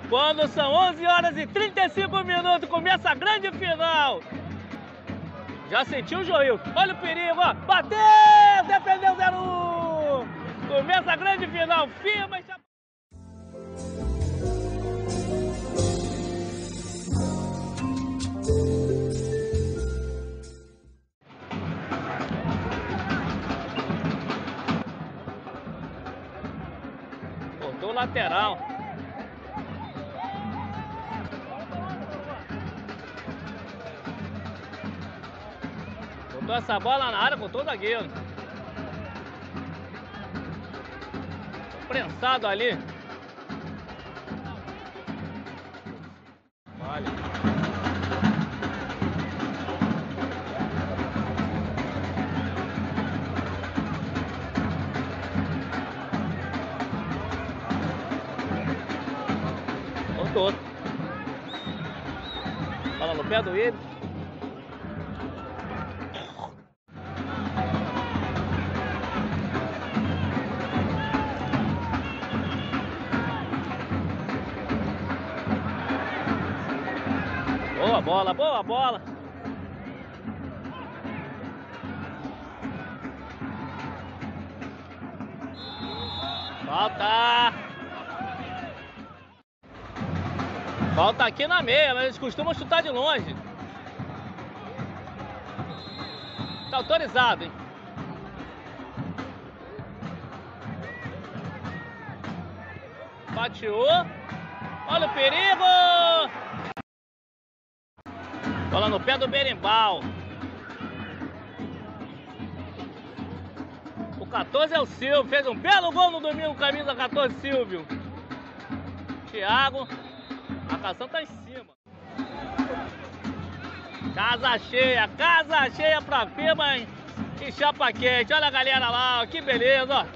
Quando são 11 horas e 35 minutos, começa a grande final. Já sentiu o Joil? Olha o perigo, ó. Bateu! Defendeu 0-1. Começa a grande final. Firma e cortou o lateral. Botou essa bola na área, botou o zagueiro. Prensado ali. Olha. Cortou. Bola no pé do Ives. Boa bola, boa bola. Falta. Falta aqui na meia, mas eles costumam chutar de longe. Tá autorizado, hein? Bateou. Olha o perigo. Bola no pé do Berimbau. O 14 é o Silvio. Fez um belo gol no domingo, camisa 14, Silvio. Thiago. A marcação tá em cima. Casa cheia pra firma e chapa quente. Olha a galera lá, ó, que beleza, ó.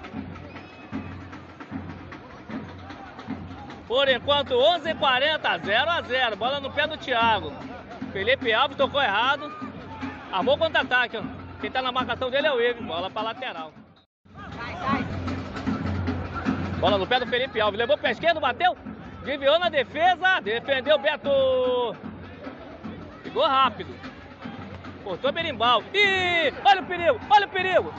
Por enquanto, 11h40, 0-0. Bola no pé do Thiago. Felipe Alves tocou errado. Armou contra-ataque, ó. Quem tá na marcação dele é o Ives. Bola pra lateral. Sai. Bola no pé do Felipe Alves. Levou pé esquerdo, bateu. Desviou na defesa. Defendeu o Beto. Ficou rápido. Cortou Berimbau. Ih! Olha o perigo! Olha o perigo!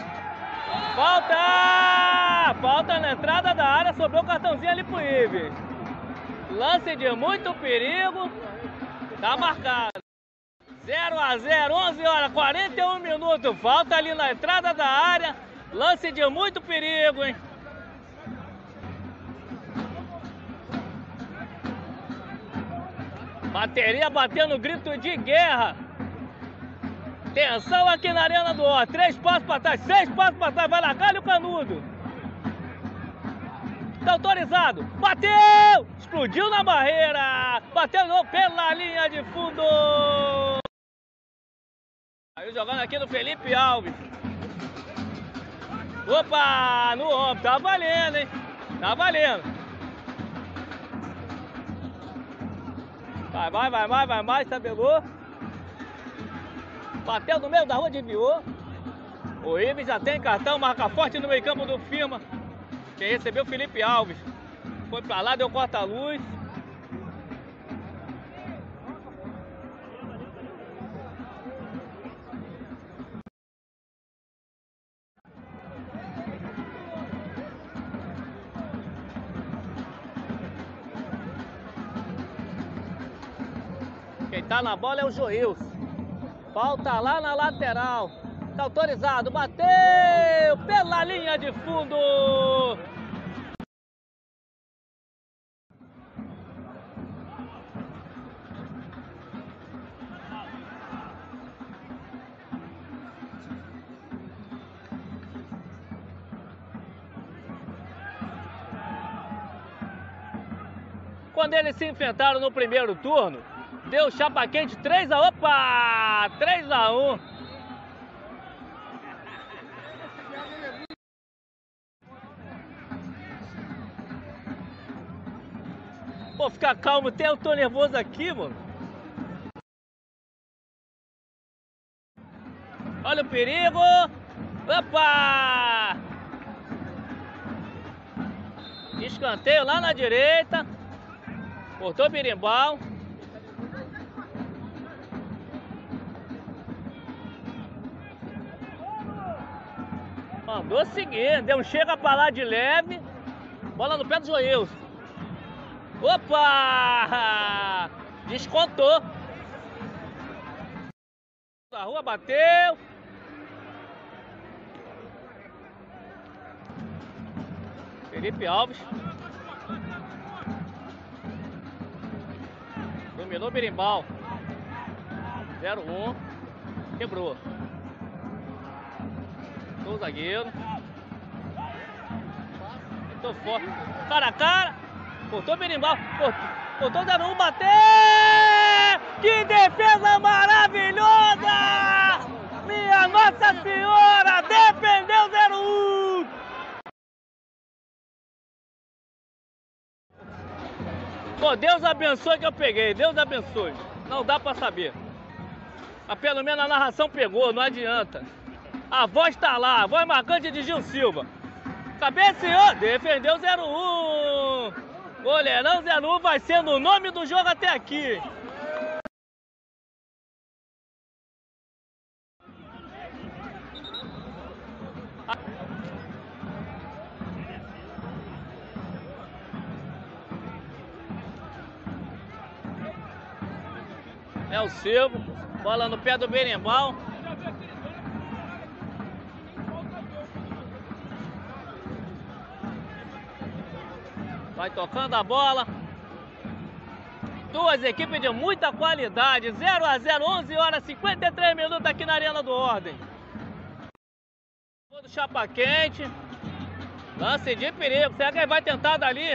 Falta! Falta na entrada da área. Sobrou o cartãozinho ali pro Ives. Lance de muito perigo. Tá marcado. 0-0, 11 horas, 41 minutos. Falta ali na entrada da área. Lance de muito perigo, hein? Bateria batendo grito de guerra. Tensão aqui na Arena do Ó. 3 passos pra trás, 6 passos pra trás. Vai largar o canudo. Tá autorizado. Bateu! Explodiu na barreira. Bateu pela linha de fundo. Aí jogando aqui no Felipe Alves. Opa! No ombro. Tá valendo, hein? Tá valendo. Vai mais. Tabelou. Bateu no meio da rua, desviou. O Ives já tem cartão. Marca forte no meio campo do firma. Quem recebeu o Felipe Alves. Foi pra lá, deu corta-luz. Quem tá na bola é o Joilson. Falta lá na lateral. Tá autorizado, bateu pela linha de fundo. Quando eles se enfrentaram no primeiro turno, deu chapa quente 3-1. Opa! 3-1. Pô, fica calmo, eu tô nervoso aqui, mano. Olha o perigo. Opa! Escanteio lá na direita. Cortou o berimbau. Mandou seguir, deu um chega pra lá de leve. Bola no pé do Joilson. Opa! Descontou. A rua bateu. Felipe Alves. Dominou o berimbau. 0-1. Quebrou. O zagueiro. Tô forte. Cara a cara. Cortou o berimbau. Cortou o 0-1. Bateu! Que defesa maravilhosa! Minha Nossa Senhora! Defendeu 0-1! Pô, Deus abençoe que eu peguei. Deus abençoe. Não dá pra saber. Mas pelo menos a narração pegou. Não adianta. A voz tá lá, a voz marcante de Gil Silva. Cabeceou, defendeu 0-1. Goleirão 0-1 vai sendo o nome do jogo até aqui. É o Silva, bola no pé do berimbau. Vai tocando a bola. Duas equipes de muita qualidade. 0-0, 11 horas 53 minutos aqui na Arena do Ordem. Do Chapa Quente. Lance de perigo. Será que ele vai tentar dali?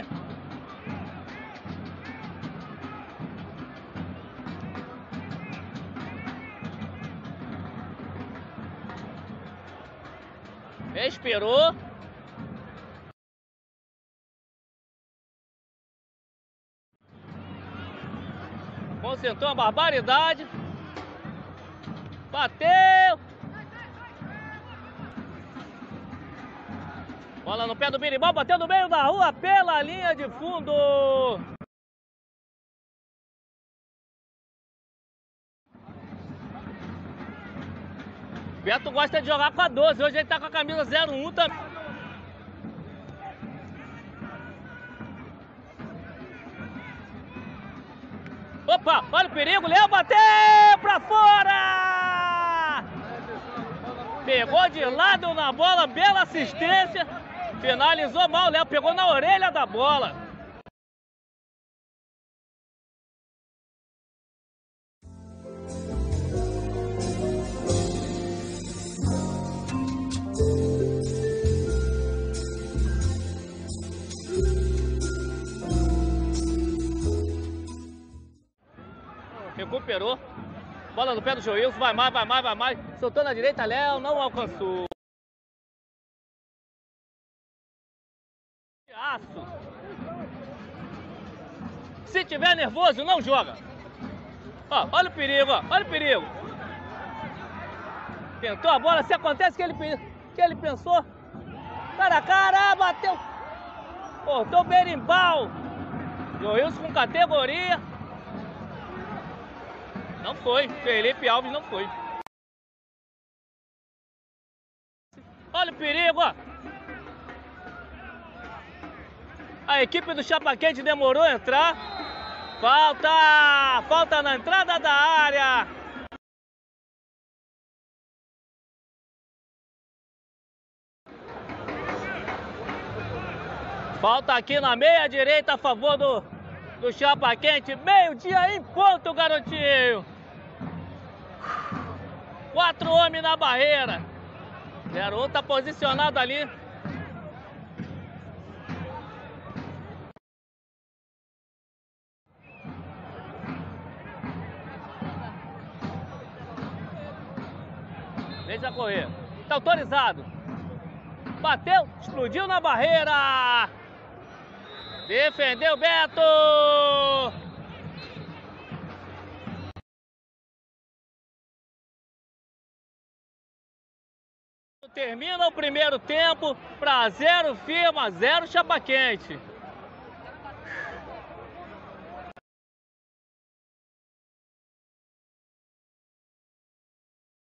Esperou. Concentrou uma barbaridade. Bateu. Bola no pé do berimbau, bateu no meio da rua pela linha de fundo. Beto gosta de jogar com a 12. Hoje ele tá com a camisa 01 também. Opa, olha o perigo, Léo bateu pra fora! Pegou de lado na bola, bela assistência. Finalizou mal, Léo pegou na orelha da bola. Recuperou. Bola no pé do Joilson, vai mais, vai mais, vai mais. Soltou na direita, Léo, não alcançou. Aço. Se tiver nervoso, não joga. Ó, olha o perigo, ó, olha o perigo. Tentou a bola, se acontece que ele pensou. Cara a cara, bateu. Cortou o berimbau. Joilson com categoria. Não foi, Felipe Alves não foi. Olha o perigo, ó. A equipe do Chapa Quente demorou a entrar. Falta na entrada da área. Falta aqui na meia direita a favor do Chapa Quente. Meio-dia em ponto, garotinho. 4 homens na barreira. 0-1 tá posicionado ali. Deixa correr. Tá autorizado. Bateu, explodiu na barreira. Defendeu Beto. Termina o primeiro tempo para 0 firma, 0 Chapa Quente.